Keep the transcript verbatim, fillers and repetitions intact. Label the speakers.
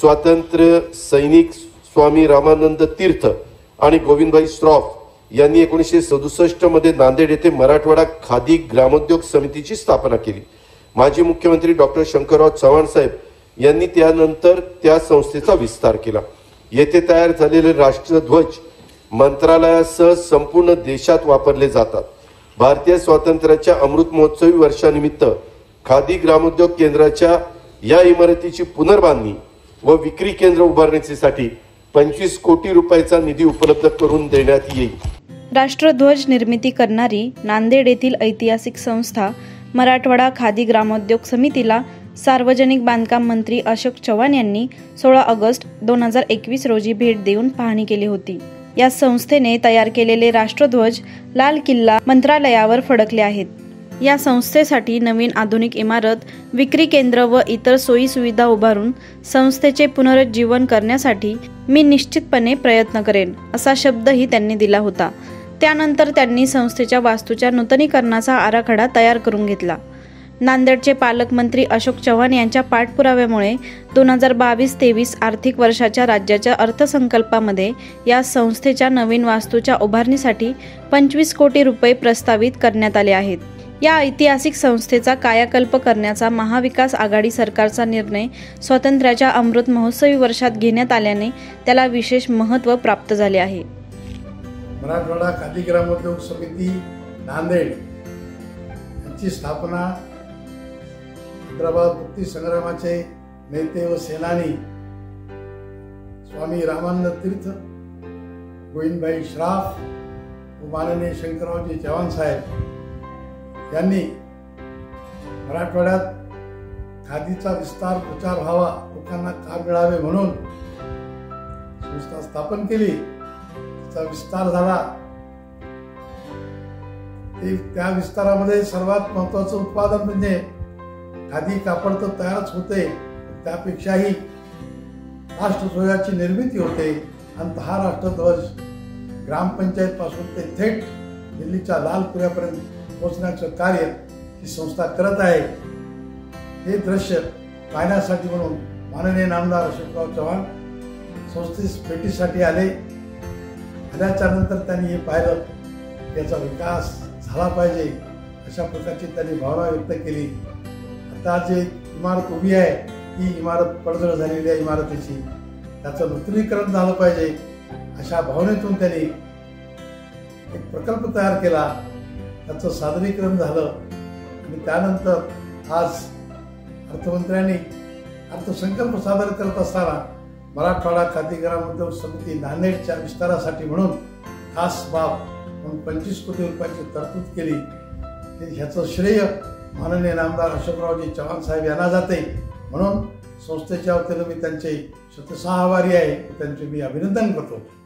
Speaker 1: स्वातंत्र्य सैनिक स्वामी रामानंद तीर्थ आणि गोविंदभाई श्रॉफ यांनी एकोणीसशे सदुसष्ट मध्ये नांदेड येथे मराठवाडा खादी ग्रामोद्योग समितीची स्थापना केली। माजी मुख्यमंत्री डॉक्टर शंकरराव चव्हाण साहेब यांनी त्यानंतर त्या संस्थेचा विस्तार केला। येथे तयार झालेले राष्ट्रध्वज मंत्रालयासह संपूर्ण देशात वापरले जातात। भारतीय स्वातंत्र्याच्या अमृत महोत्सवी वर्षानिमित्त खादी ग्रामोद्योग केंद्राच्या या इमारतीची पुनर्बांधणी व विक्री केंद्र उभारण्यासाठी पंचवीस कोटी रुपयाचा निधी उपलब्ध करून देण्यात येईल।
Speaker 2: राष्ट्रध्वज निर्मिती करणारी नांदेड येथील ऐतिहासिक संस्था मराठवाडा खादी ग्रामोद्योग समितीला सार्वजनिक बांधकाम मंत्री अशोक चव्हाण यांनी सोळा ऑगस्ट दोन हजार एकवीस रोजी भेट देऊन पाहणी केली होती। या संस्थेने तयार केलेले राष्ट्रध्वज लाल किल्ला मंत्रालयावर फडकले आहेत। या संस्थेसाठी नवीन आधुनिक इमारत, विक्री केंद्र व इतर सोयी सुविधा उभारून संस्थेचे पुनरुज्जीवन करण्यासाठी मी निश्चितपणे प्रयत्न करेन, असा शब्दही त्यांनी दिला होता। त्यानंतर त्यांनी संस्थेच्या वास्तूच्या नूतनीकरणाचा आराखडा तयार करून घेतला। नांदेडचे पालकमंत्री अशोक चव्हाण यांच्या पाठपुराव्यामुळे दोन हजार बावीस तेवीस आर्थिक वर्षाच्या राज्याच्या अर्थसंकल्पामध्ये या संस्थेच्या नवीन वास्तूच्या उभारणीसाठी पंचवीस कोटी रुपये प्रस्तावित करण्यात आले आहेत। या ऐतिहासिक संस्थेचा कायाकल्प करण्याचा महाविकास आघाडी सरकारचा निर्णय स्वातंत्र्याच्या अमृत महोत्सवी वर्षात घेण्यात आल्याने त्याला विशेष महत्त्व प्राप्त झाले आहे।
Speaker 3: मराठवाडा खादी ग्रामोद्योग समिती नांदेड यांची स्थापना हैदराबाद मुक्ती संग्रामाचे नेते व सेनानी स्वामी रामानंद तीर्थ, गोविंदभाई श्रॉफ व माननीय शंकररावजी चव्हाण साहेब यांनी मराठवाड्यात खादीचा विस्तार प्रचार व्हावा, लोकांना काम मिळावे म्हणून संस्था स्थापन केली। त्याचा विस्तार झाला। त्या विस्तारामध्ये सर्वात महत्त्वाचं उत्पादन म्हणजे खादी कापड तर तयारच होते, त्यापेक्षाही राष्ट्रध्वजाची निर्मिती होते आणि हा राष्ट्रध्वज ग्रामपंचायत पासून ते थेट दिल्लीच्या लाल किल्ल्यापर्यंत पोहोचण्याचं कार्य ही संस्था करत आहे। हे दृश्य पाहण्यासाठी म्हणून माननीय नामदार अशोकराव चव्हाण संस्थेस भेटीसाठी आले। आल्याच्या नंतर त्यांनी हे पाहिलं, याचा विकास झाला पाहिजे अशा प्रकारची त्यांनी भावना व्यक्त केली। आता जे इमारत उभी आहे ही इमारत पडझड झालेली आहे इमारतीची, त्याचं नूतनीकरण झालं पाहिजे अशा भावनेतून त्यांनी एक प्रकल्प तयार केला। त्याचं सादरीकरण झालं आणि त्यानंतर आज अर्थमंत्र्यांनी अर्थसंकल्प सादर करत असताना मराठवाडा खादी ग्रामोद्योग समिती नांदेडच्या विस्तारासाठी म्हणून खास बाब म्हणून पंचवीस कोटी रुपयाची तरतूद केली। ह्याचं श्रेय माननीय नामदार अशोकरावजी चव्हाण साहेब यांना जाते, म्हणून संस्थेच्या वतीनं मी त्यांचे शतशः आभारी आहे, त्यांचे मी अभिनंदन करतो।